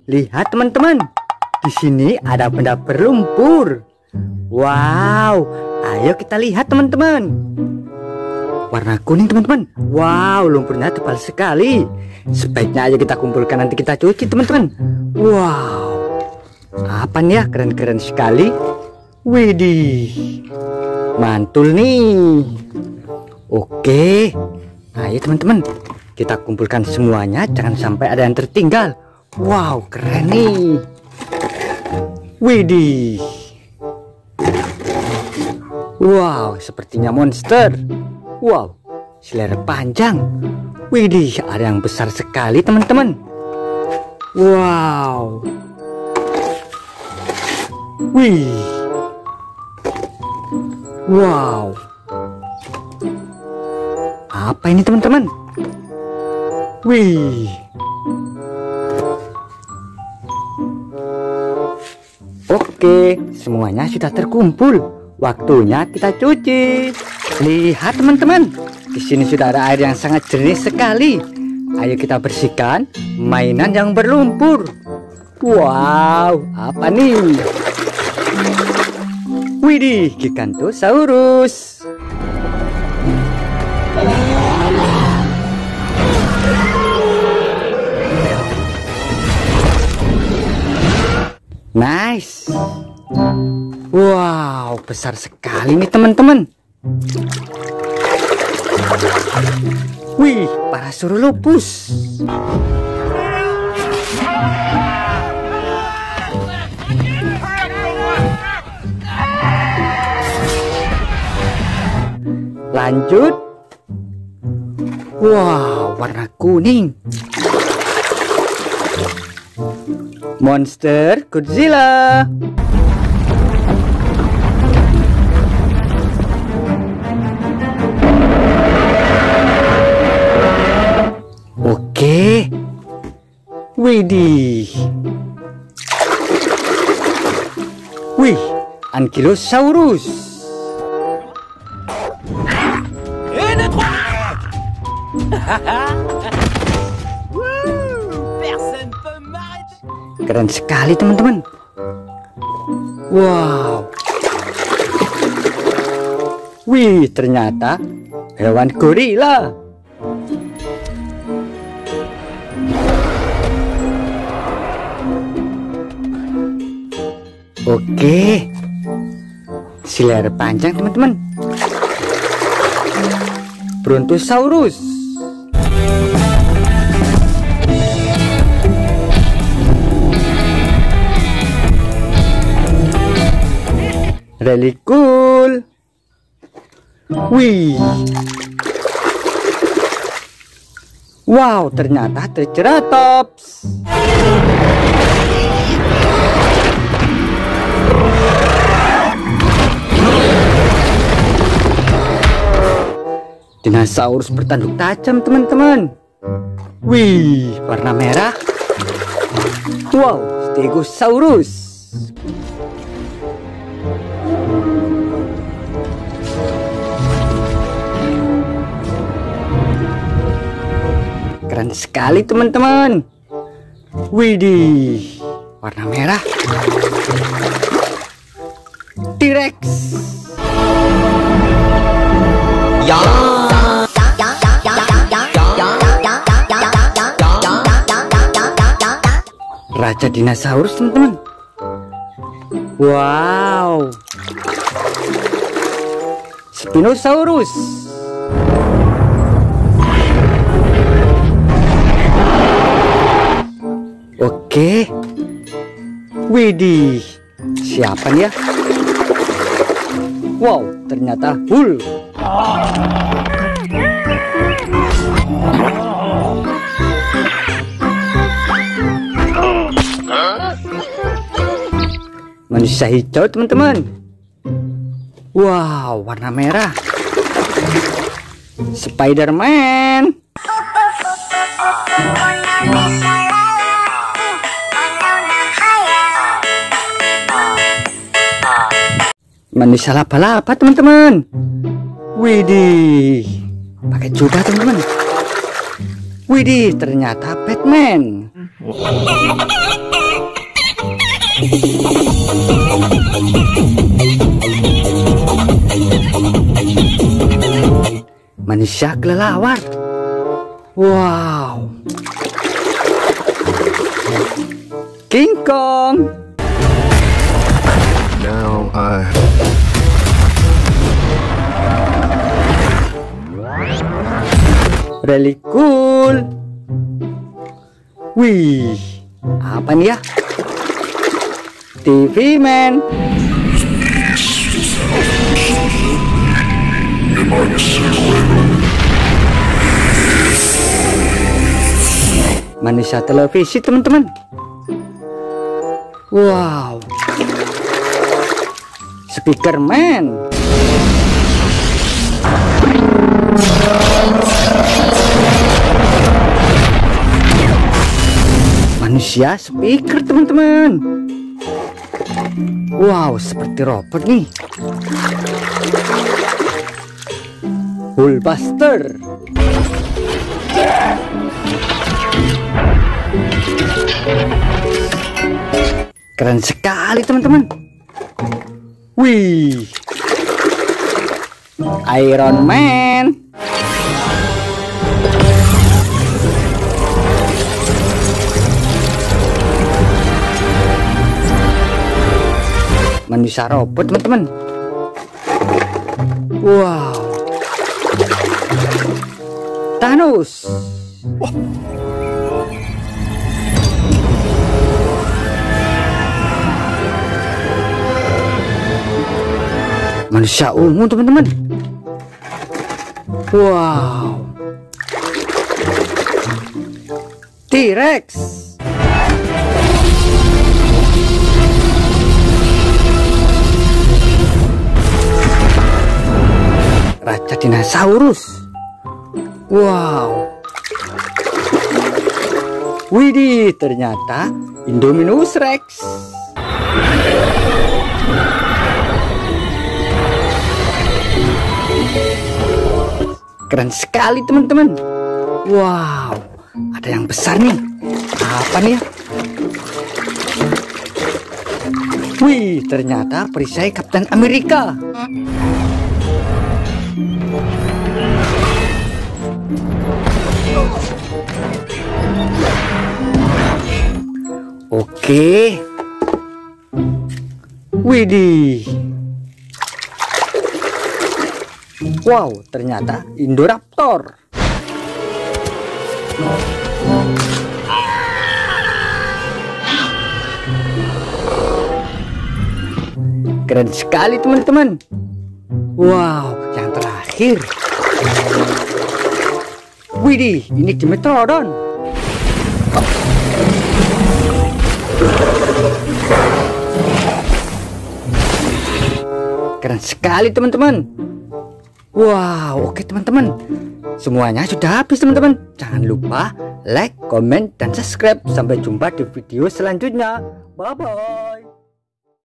Lihat teman-teman, di sini ada benda berlumpur. Wow, ayo kita lihat teman-teman. Warna kuning teman-teman. Wow, lumpurnya tebal sekali. Sebaiknya ayo kita kumpulkan, nanti kita cuci teman-teman. Wow, apa nih ya, keren-keren sekali. Widih, mantul nih. Oke, ayo teman-teman, kita kumpulkan semuanya, jangan sampai ada yang tertinggal. Wow, keren nih. Widih. Wow, sepertinya monster. Wow, selera panjang. Widih, ada yang besar sekali teman-teman. Wow. Wih. Wow. Apa ini teman-teman? Wih. Oke, semuanya sudah terkumpul. Waktunya kita cuci. Lihat teman-teman, di sini sudah ada air yang sangat jernih sekali. Ayo kita bersihkan mainan yang berlumpur. Wow, apa nih? Widih, Gigantosaurus. Nice. Wow, besar sekali nih teman-teman. Wih, Parasaurolophus. Lanjut. Wow, warna kuning. Monster Godzilla. Oke. Widih. Wih, Ankylosaurus. Keren sekali teman-teman. Wow. Wih, ternyata hewan gorila. Oke. Selera panjang teman-teman. Brontosaurus. Really cool. Wih. Wow, ternyata Triceratops. Dinosaurus bertanduk tajam teman-teman. Wih, warna merah. Wow, Stegosaurus. Keren sekali teman-teman. Widih, warna merah. T-Rex. Ya. Raja dinosaurus teman-teman. Wow. Spinosaurus. Oke. Widih, siapa nih ya? Wow, ternyata Hulk. Manusia hijau teman-teman. Wow, warna merah. Spider-Man. Manusia laba-laba teman-teman. Widih, pakai jubah teman-teman. Widih, ternyata Batman. Manusia kelelawar. Wow. King Kong. Now Really cool. Wih, apa nih ya? TV Man. Manusia televisi, teman-teman. Wow. Speaker Man. Manusia speaker, teman-teman. Wow, seperti robot nih. Hulkbuster. Keren sekali, teman-teman. Wih, Iron Man. Manusia robot, teman-teman. Wow. Thanos. Manusia ungu, teman-teman. Wow. T-Rex. Raja dinosaurus. Wow. Widih, ternyata Indominus Rex. Keren sekali, teman-teman. Wow, ada yang besar nih. Apa nih ya? Wih, ternyata perisai Kapten Amerika. Oke. Widih. Wow, ternyata Indoraptor. Keren sekali, teman-teman. Wow, yang terakhir. Widih, ini Dimetrodon. Keren sekali, teman-teman. Wow, oke, teman-teman. Semuanya sudah habis, teman-teman. Jangan lupa like, komen, dan subscribe. Sampai jumpa di video selanjutnya. Bye-bye.